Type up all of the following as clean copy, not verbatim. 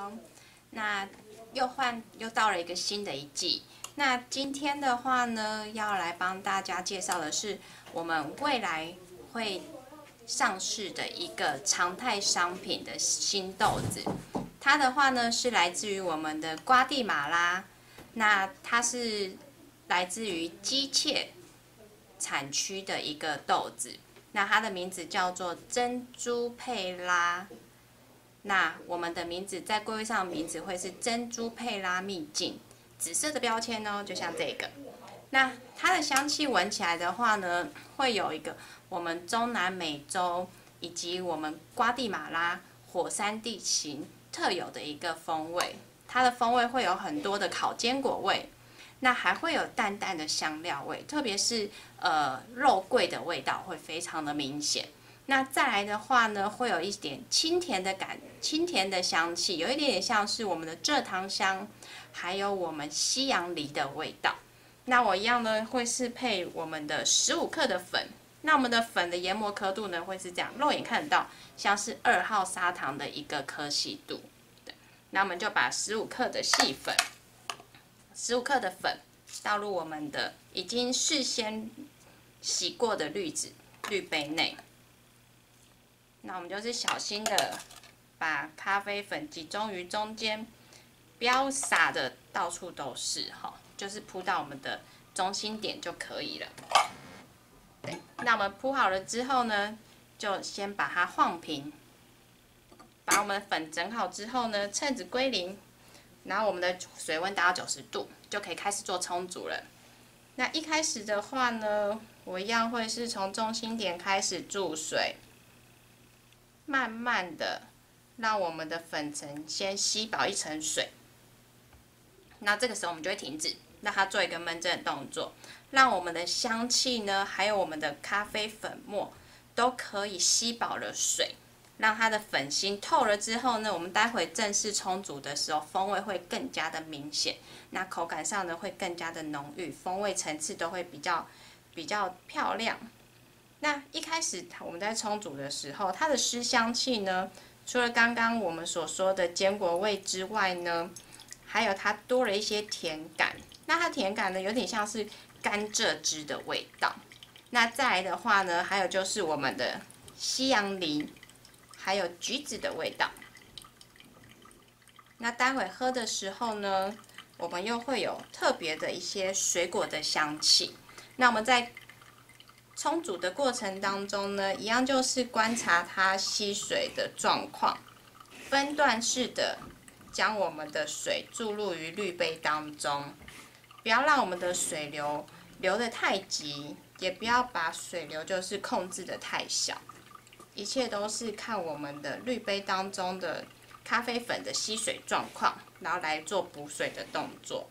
好，那又到了一个新的一季。那今天的话呢，要来帮大家介绍的是我们未来会上市的一个常态商品的新豆子。它的话呢是来自于我们的瓜地马拉，那它是来自于基切产区的一个豆子。那它的名字叫做珍珠佩拉。那我们的名字在柜位上的名字会是珍珠佩拉秘境，紫色的标签哦，就像这个。那它的香气闻起来的话呢，会有一个我们中南美洲以及我们瓜地马拉火山地形特有的一个风味。它的风味会有很多的烤坚果味，那还会有淡淡的香料味，特别是肉桂的味道会非常的明显。那再来的话呢，会有一点清甜的香气，有一点点像是我们的蔗糖香，还有我们西洋梨的味道。那我一样呢，会是配我们的15克的粉。那我们的粉的研磨刻度呢，会是这样，肉眼看得到，像是2号砂糖的一个颗细度。对，那我们就把15克的细粉，15克的粉倒入我们的已经事先洗过的滤杯内。那我们就是小心的把咖啡粉集中于中间，不要撒的到处都是哈，就是铺到我们的中心点就可以了。对，那我们铺好了之后呢，就先把它晃平，把我们的粉整好之后呢，称子归零，然后我们的水温达到90度，就可以开始做冲煮了。那一开始的话呢，我一样会是从中心点开始注水。慢慢的让我们的粉层先吸饱一层水，那这个时候我们就会停止，让它做一个闷蒸的动作，让我们的香气呢，还有我们的咖啡粉末都可以吸饱了水，让它的粉心透了之后呢，我们待会正式冲煮的时候，风味会更加的明显，那口感上呢会更加的浓郁，风味层次都会比较漂亮。那一开始我们在冲煮的时候，它的湿香气呢，除了刚刚我们所说的坚果味之外呢，还有它多了一些甜感。那它甜感呢，有点像是甘蔗汁的味道。那再来的话呢，还有就是我们的西洋梨，还有橘子的味道。那待会喝的时候呢，我们又会有特别的一些水果的香气。那我们在冲煮的过程当中呢，一样就是观察它吸水的状况，分段式的将我们的水注入于滤杯当中，不要让我们的水流得太急，也不要把水流就是控制得太小，一切都是看我们的滤杯当中的咖啡粉的吸水状况，然后来做补水的动作。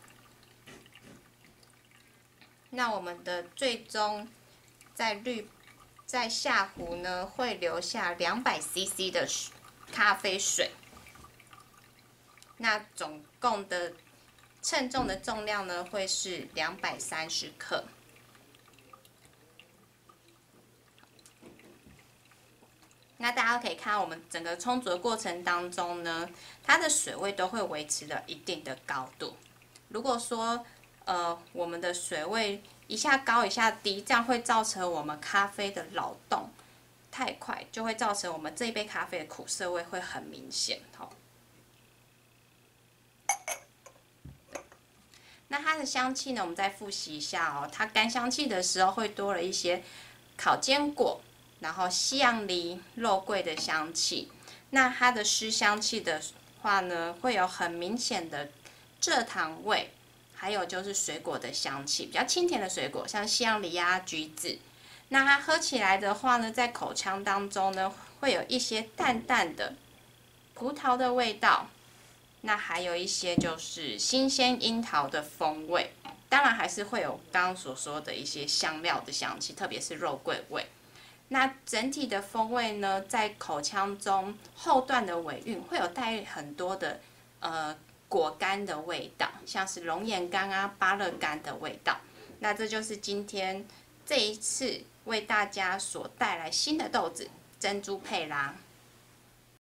那我们的最终在下壶呢，会留下200cc 的咖啡水。那总共的称重的重量呢，会是230克。那大家可以看到，我们整个冲煮的过程当中呢，它的水位都会维持了一定的高度。如果说我们的水位一下高一下低，这样会造成我们咖啡的扰动太快，就会造成我们这一杯咖啡的苦涩味会很明显。那它的香气呢，我们再复习一下哦。它干香气的时候会多了一些烤坚果，然后西洋梨、肉桂的香气。那它的湿香气的话呢，会有很明显的蔗糖味。还有就是水果的香气，比较清甜的水果，像西洋梨啊、橘子。那它喝起来的话呢，在口腔当中呢，会有一些淡淡的葡萄的味道。那还有一些就是新鲜樱桃的风味，当然还是会有刚刚所说的一些香料的香气，特别是肉桂味。那整体的风味呢，在口腔中后段的尾韵会有带很多的果干的味道，像是龙眼干啊、芭乐干的味道。那这就是今天这一次为大家所带来新的豆子珍珠佩拉。